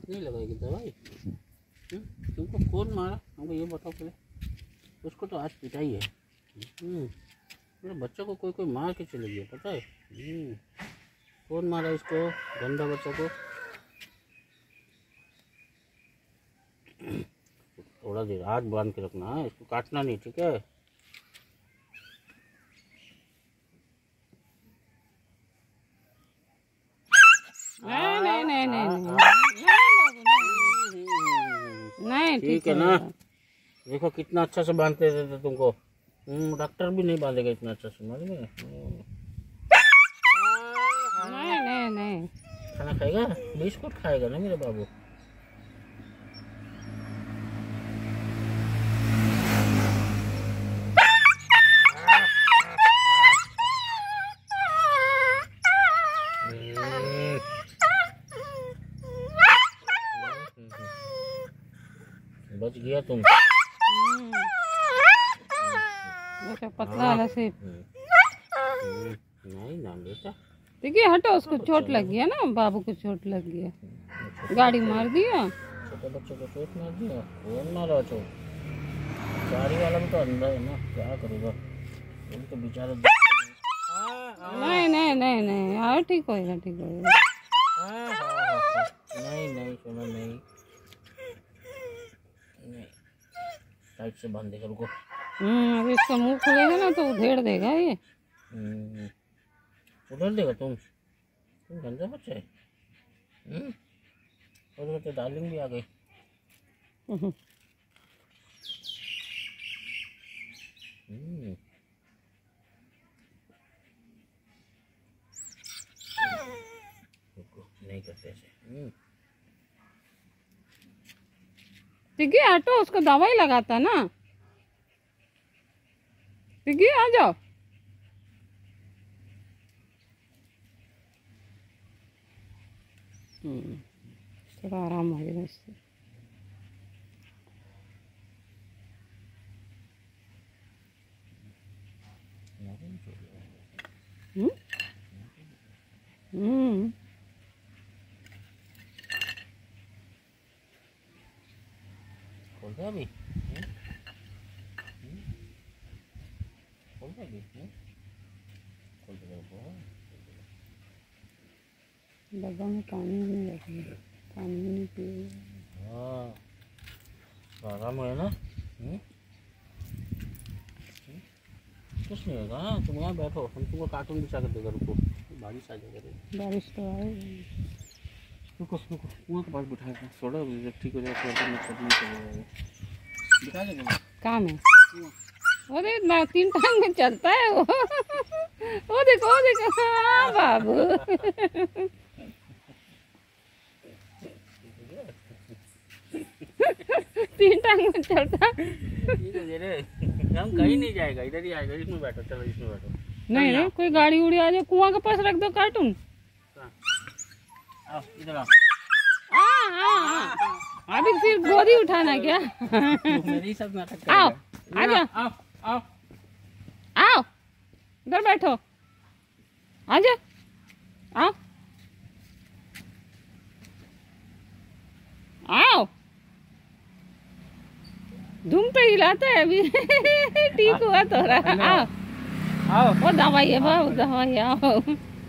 नहीं लगाएगी दवाई? तुमको कौन मारा हमको ये बताओ पहले। उसको तो आज पिटाई है। मेरे बच्चों को कोई कोई मार के चले गया पता है। कौन मारा इसको गंदा बच्चा को? थोड़ा देर हाथ बांध के रखना है, इसको काटना नहीं, ठीक है? नहीं नहीं नहीं नहीं ठीक है ना। देखो कितना अच्छा से बांधते थे तुमको। डॉक्टर भी नहीं बांधेगा इतना अच्छा से, मालूम है? नहीं नहीं नहीं। खाना खाएगा? बिस्कुट खाएगा ना मेरे बाबू। बच गया तुम। पतला वाला से नहीं ना बेटा। देखिए हटो, उसको चोट लग गया ना, बाबू को चोट लग गया, गाड़ी मार दिया। छोटे बच्चों को चोट मार दिया? कौन मारा चोट? गाड़ी वाला भी तो अंदर है ना, क्या करूँगा? वो तो बेचारा। नहीं नहीं नहीं नहीं यार, ठीक होएगा ठीक होएगा। नहीं नहीं सुनो, नहीं टाइट से बांध देगा, रुको। अब इसका मुंह खुलेगा ना तो उधेड़ देगा ये। उधर देगा तुम गंदा बच्चा है। और तो डार्लिंग भी आ गई। नहीं करते ऐसे। टिग्गी हटो, उसको दवाई लगाता ना। टिग्गी आ जाओ। थोड़ा आराम हो गया इससे। खोल दे अभी। खोल दे अभी। खोल दे डब्बा में पानी नहीं रखी, पानी नहीं पिए। हाँ आराम है ना। कुछ नहीं होगा। तुम यहाँ बैठो, हम तुमको कार्टून बिछा कर देगा। रुको, बारिश आ जाएगा। बारिश तो आए। रुको रुको, कुआं के पास बिठाएगा, थोड़ा ठीक हो जाएगा। बिठा देंगे। काम है अरे ना, 3 टांग में चलता है वो। वो देखो हाँ बाबू। 3 टांग में चलता। हम कहीं नहीं जाएगा, इधर ही आएगा। इसमें बैठो, चलो इसमें बैठो। नहीं नहीं, कोई गाड़ी उड़ी आ जाए, कुआं के पास रख दो कार्टून। आओ इधर आओ। अभी फिर गोदी उठाना क्या? मेरी सब नाटक। आओ आजा, आओ आओ आओ इधर बैठो, आजा आओ आओ। धूम पे हिलाता है अभी। ठीक हुआ थोड़ा। आओ आओ। वो दवाई है बाबू, दवाई। आओ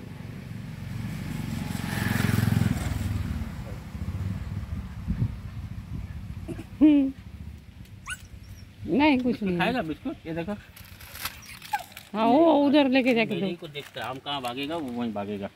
नहीं कुछ नहीं खाएगा बिस्कुट। ये देखो। हाँ वो उधर लेके जाके दो। को देखता है, हम कहाँ भागेगा वो वहीं भागेगा।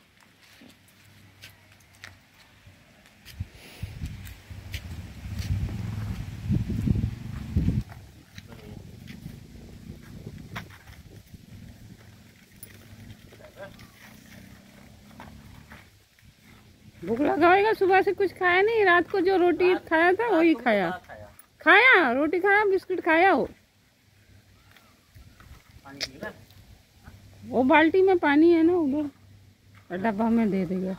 भूख लगा होगा, सुबह से कुछ खाया नहीं, रात को जो रोटी खाया था वही खाया। खाया रोटी खाया, बिस्कुट खाया हो। वो बाल्टी में पानी है ना उधर, डब्बा में दे देगा।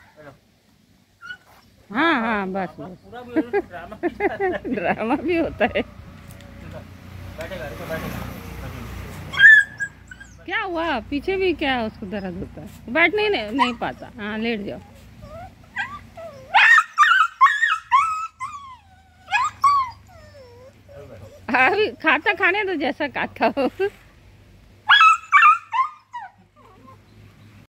हाँ हाँ बस बस। ड्रामा भी होता है। क्या हुआ पीछे भी, क्या उसको दर्द होता है? बैठ नहीं पाता। हाँ लेट जाओ। अभी खाता खाने तो जैसा खाता हो।